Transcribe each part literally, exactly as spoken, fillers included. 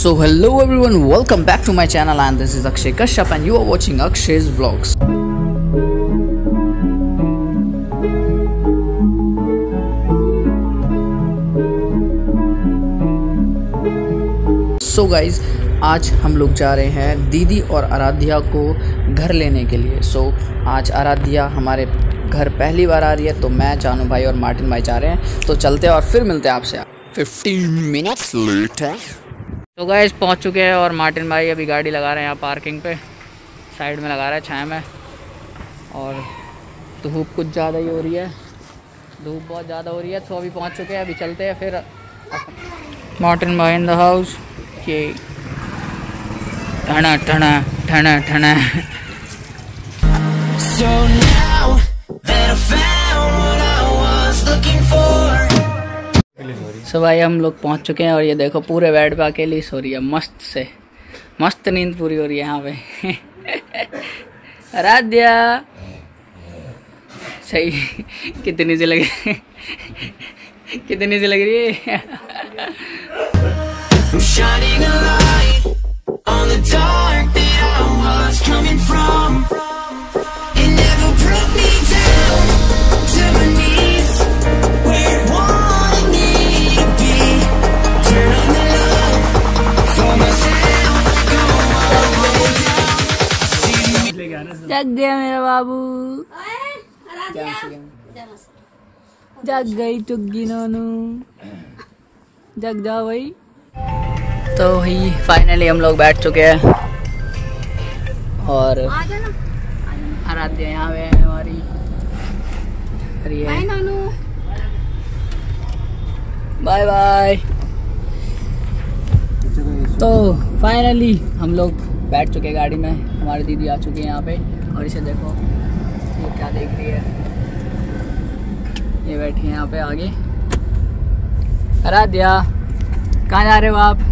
So hello everyone, welcome back to my channel and this is Akshay Kashyap and you are watching Akshay's Vlogs. So guys, आज हम लोग जा रहे हैं दीदी और आराध्या को घर लेने के लिए। सो so, आज आराध्या हमारे घर पहली बार आ रही है, तो मैं, जानू भाई और मार्टिन भाई जा रहे हैं। तो चलते हैं और फिर मिलते हैं आपसे फिफ्टीन मिनट्स लेटर। तो गाइस पहुंच चुके हैं और मार्टिन भाई अभी गाड़ी लगा रहे हैं यहाँ पार्किंग पे, साइड में लगा रहा है छाया में। और धूप कुछ ज़्यादा ही हो रही है, धूप बहुत ज़्यादा हो रही है। तो अभी पहुंच चुके हैं, अभी चलते हैं फिर। मार्टिन भाई इन द हाउस। ये ठना ठना ठना ठना। So now that I found what I was looking for. सो भाई हम लोग पहुंच चुके हैं और ये देखो पूरे बेड पे अकेली सो रही है, मस्त से मस्त नींद पूरी हो रही है यहाँ पे। आराध्या सही कितनी सी लग रही कितनी सी लग रही है। जग गया मेरा बाबू, जग गई चुग्गी नोनू, जग जाओ भाई। तो भाई फाइनली हम लोग बैठ चुके हैं और आराध्या यहाँ पे है हमारी। Bye bye. तो फाइनली हम लोग बैठ चुके हैं गाड़ी में, हमारी दीदी आ चुकी है यहाँ पे। और इसे देखो ये क्या देख रही है, ये बैठी है यहाँ पे आगे। आराध्या कहाँ जा रहे हो आप?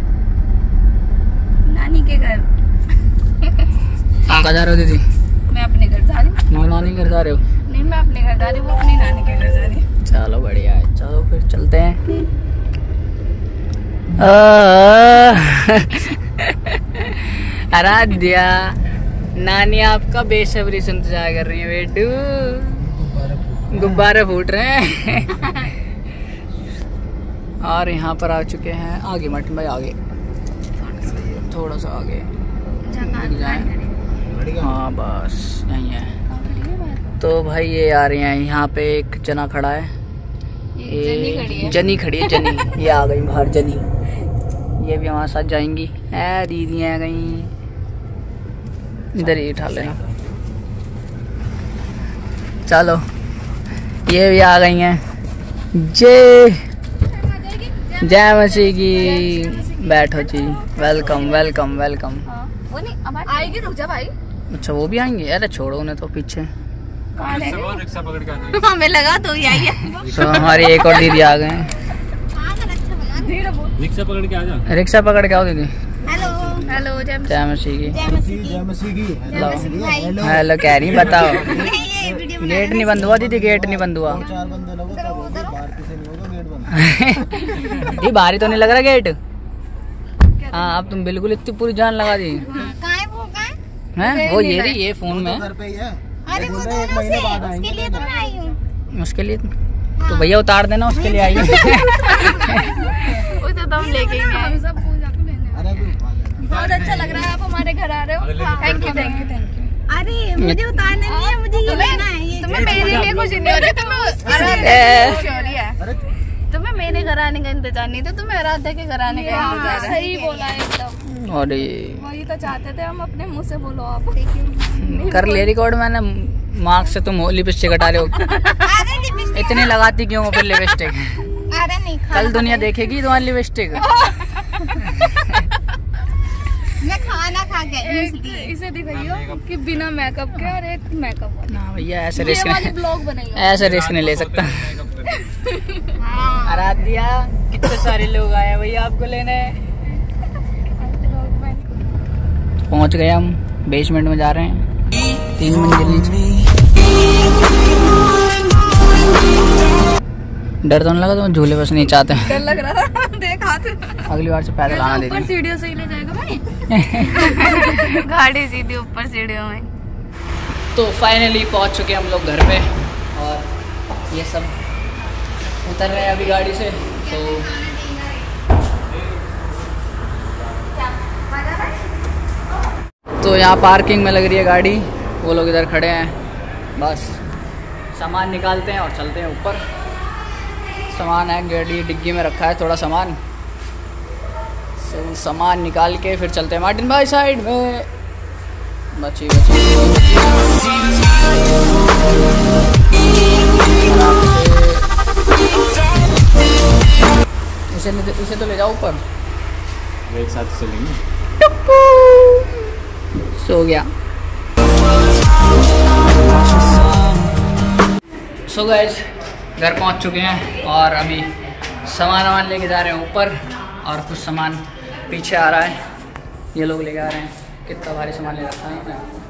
नानी के घर। कहाँ जा रहे हो दीदी? मैं अपने घर जा रही हूँ। नानी घर जा रहे हो? नहीं, मैं अपने घर जा रही हूँ, वो अपनी नानी के घर जा रही है। चलो बढ़िया है, चलो फिर चलते हैं। आराध्या नानी आपका बेसब्री से इंतजार कर रही है बेटू, गुब्बारे फूट रहे हैं। और यहाँ पर आ चुके हैं आगे, मार्टिन भाई आगे थोड़ा सा आगे जाए। हाँ बस यही है। तो भाई ये आ रही हैं, यहाँ पे एक जना खड़ा है, ये जनी खड़ी है, जनी ये आ गई बाहर जनी, ये भी हमारे साथ जाएंगी। है दीदी आ गई, इधर ही उठा लेना। चलो ये भी आ गई हैं। जय जय मसीह की। बैठो जी, वेलकम वेलकम वेलकम। वो नहीं आएगी, रुक जा भाई। अच्छा वो भी आएंगे? अरे छोड़ो उन्हें तो, पीछे रिक्शा पकड़ के आ। हमें लगा तो ये आई है। तो हमारी एक और दीदी आ गए हैं। रिक्शा पकड़ के आ जा। रिक्शा पकड़ के आओ दीदी। हेलो हेलो जय जय मसीह की। जय मसीह की। हेलो हेलो कह रही बताओ। गेट नहीं बंद हुआ दीदी, गेट नहीं बंद हुआ। ये बाहरी तो नहीं लग रहा गेट। हाँ अब तुम बिल्कुल इतनी पूरी जान लगा दी है। वो ये रही, ये फोन में। अरे वो तो एक महीने बाद आएंगे, उसके लिए तो मैं आई हूँ। उसके लिए तो भैया उतार देना, उसके लिए आई है। वो तो तुम लेके ही आए। सब पूजा को लेने बहुत अच्छा लग रहा है, आप हमारे घर आ रहे हो। Thank you thank you thank you. अरे मुझे उतारना नहीं है, मुझे ये लेना है। तुम्हें मेरे लिए कुछ नहीं हो रहा, तुम्हें तुम्हें मेरे घर आने का इंतजार नहीं था, तुम्हें आराध्या के घर आने का इंतजार। सही बोला एकदम। अरे वही तो चाहते थे हम, अपने मुंह से बोलो आप। कर ले रिकॉर्ड मैंने। मार्क्स से तुम लिपस्टिक हटा रहे हो, इतनी लगाती क्यों हो फिर लिपस्टिक? अरे नहीं, कल दुनिया देखेगी तुम्हारी लिपस्टिक। मैं खाना खा के इसलिए इसे दिखाइयो कि बिना मेकअप के और एक मेकअप वाला। ना भैया ऐसे रिस्क नहीं, ब्लॉग बनेगा, ऐसे रिस्क नहीं ले सकता। आराध्या कितने सारे लोग आए हैं भैया आपको लेने। पहुंच गए हम, बेसमेंट में जा रहे हैं, तीन मंजिल नीचे। डर तो नहीं लगा? तुम झूले बस नहीं चाहते हैं? डर लग रहा था। देख हाथ। अगली बार से पैदल आना दे। ऊपर सीढ़ियों से ही ले जाएगा भाई। गाड़ी सीधी ऊपर सीढ़ियों में। तो फाइनली पहुंच चुके हम लोग घर पे और ये सब उतर रहे हैं अभी गाड़ी से। तो तो यहाँ पार्किंग में लग रही है गाड़ी, वो लोग इधर खड़े हैं। बस सामान निकालते हैं और चलते हैं ऊपर। सामान है गाड़ी डिग्गी में रखा है थोड़ा सामान, सो सामान निकाल के फिर चलते हैं मार्टिन भाई साइड में। बची बची इसे इसे तो ले जाओ ऊपर, एक साथ चलेंगे। सो गया। सो गाइस घर पहुंच चुके हैं और अभी सामान वामान लेके जा रहे हैं ऊपर और कुछ सामान पीछे आ रहा है, ये लोग लेके आ रहे हैं। कितना भारी सामान ले रखा है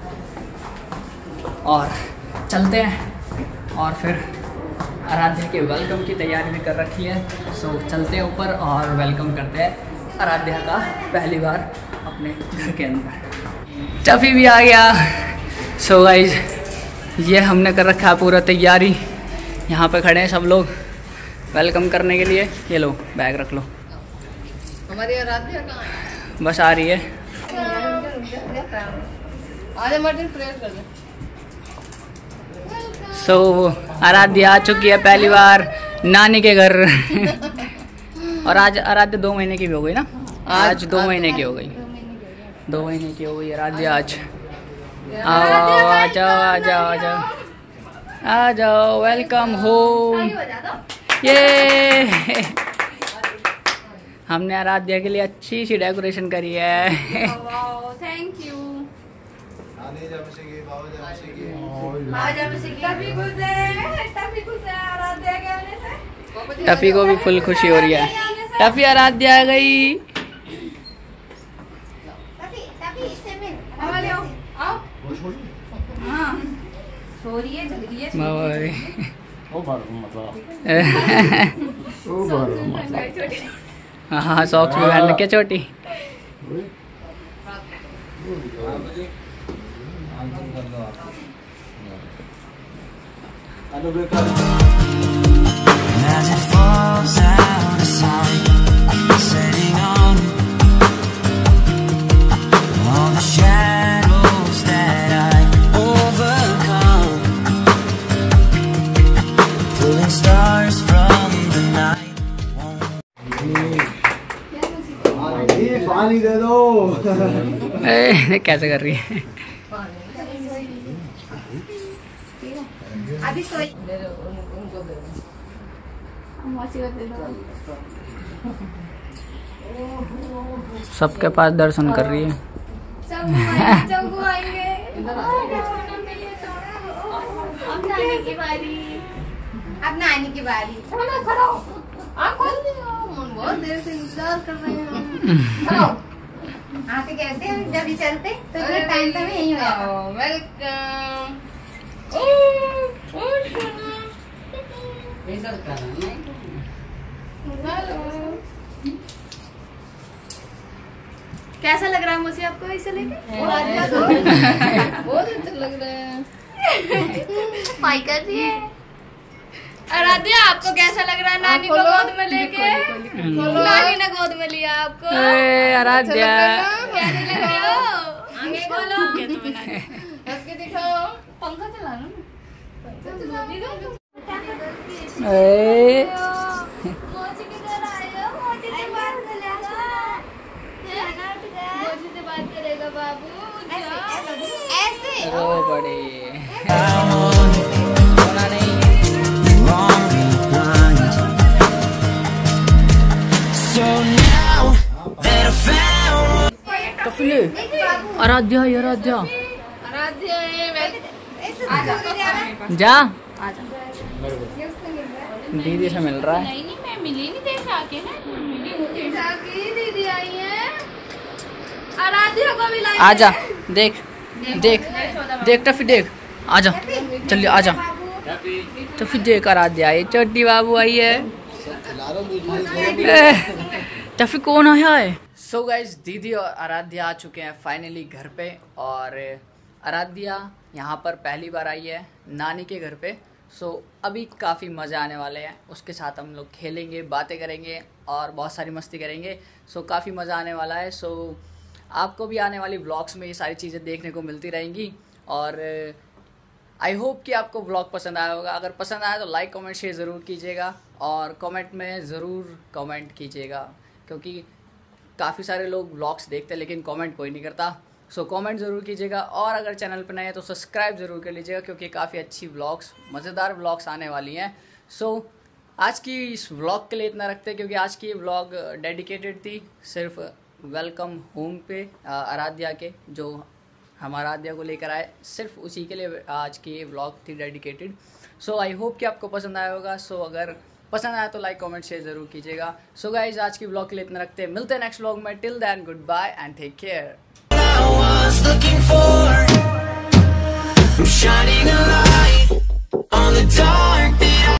और चलते हैं। और फिर आराध्या के वेलकम की तैयारी भी कर रखी है, सो चलते हैं ऊपर और वेलकम करते हैं आराध्या का पहली बार अपने घर के अंदर। टफी भी आ गया। सो गाइस ये हमने कर रखा है पूरा तैयारी, यहाँ पे खड़े हैं सब लोग वेलकम करने के लिए। ये लो बैग रख लो। हमारी आराध्या कहाँ है? बस आ रही है। आजा मार्टिन प्रेयर कर दे। सो so, आराध्या आ चुकी है पहली बार नानी के घर। और आज आराध्या दो महीने की भी हो गई ना? आज दो महीने की हो गई, दो महीने की हो गई आराध्या आज। आओ आ जाओ आ जाओ आ जाओ आ जाओ, वेलकम होम। ये हमने आराध्या के लिए अच्छी सी डेकोरेशन करी है। Thank you. टफी को भी फुल खुशी हो रही है। टफी आराध्या आ गई। हाँ सॉक्स भी पहन रखे छोटी। As it falls out of sight, setting on all the shadows that I've overcome, pulling stars from the night. पानी दे दो। ए, कैसे कर रही है? अभी सोई। सबके पास दर्शन कर रही है। अब नानी की बारी, अब नानी की बारी। चलो खड़ो, आप खोल दो। बहुत देर से इंतजार कर रहे हैं। आके कहते हैं जब भी चलते तो टाइम तक यही हो जाता। वेलकम। कैसा लग रहा है मुझे आपको इसे लेके? बहुत अच्छा लग रहा है। पाई कर रही है। आराध्या आपको कैसा लग रहा है नानी को गोद में लेके? नानी ने गोद में लिया आपको। आराध्या कैसे लग रहे हो? आगे बोलो। हंस के दिखाओ। पंखा चला लो। पंखा चला भी दो। मोची किधर आए हो? मोची से बात करेगा। मोची से बात करेगा बाबू। ऐसे रो बड़े आराध्या आराध्या आराध्या जा दीदी से मिल रहा है। नहीं नहीं मैं मिली नहीं देख आके ना दीदी आई है। आराध्या को भी आजा देख देख देख टफी देख आजा चलिए आजा तो फिर देख आराध्या आई, छोटी बाबू आई है, तो फिर कौन आया है। सो गाइज दीदी और आराध्या आ चुके हैं फाइनली घर पे, और आराध्या यहाँ पर पहली बार आई है नानी के घर पे। सो अभी काफ़ी मज़ा आने वाले हैं, उसके साथ हम लोग खेलेंगे, बातें करेंगे और बहुत सारी मस्ती करेंगे। सो काफ़ी मज़ा आने वाला है। सो आपको भी आने वाली व्लॉग्स में ये सारी चीज़ें देखने को मिलती रहेंगी, और आई होप कि आपको व्लॉग पसंद आया होगा। अगर पसंद आया तो लाइक कमेंट शेयर ज़रूर कीजिएगा, और कमेंट में ज़रूर कमेंट कीजिएगा, क्योंकि काफ़ी सारे लोग व्लॉग्स देखते हैं लेकिन कमेंट कोई नहीं करता। सो कमेंट ज़रूर कीजिएगा, और अगर चैनल पर नए हैं तो सब्सक्राइब ज़रूर कर लीजिएगा, क्योंकि काफ़ी अच्छी व्लॉग्स, मज़ेदार व्लॉग्स आने वाली हैं। सो आज की इस व्लॉग के लिए इतना रखते हैं, क्योंकि आज की व्लॉग डेडिकेटेड थी सिर्फ वेलकम होम पे आराध्या के, जो हम आराध्या को लेकर आए, सिर्फ उसी के लिए आज की व्लॉग थी डेडिकेटेड। सो आई होप कि आपको पसंद आया होगा। सो so, अगर पसंद आया तो लाइक कमेंट शेयर ज़रूर कीजिएगा। सो गाइज आज की व्लॉग के लिए इतना रखते हैं, मिलते हैं नेक्स्ट व्लॉग में। Till then goodbye and take care.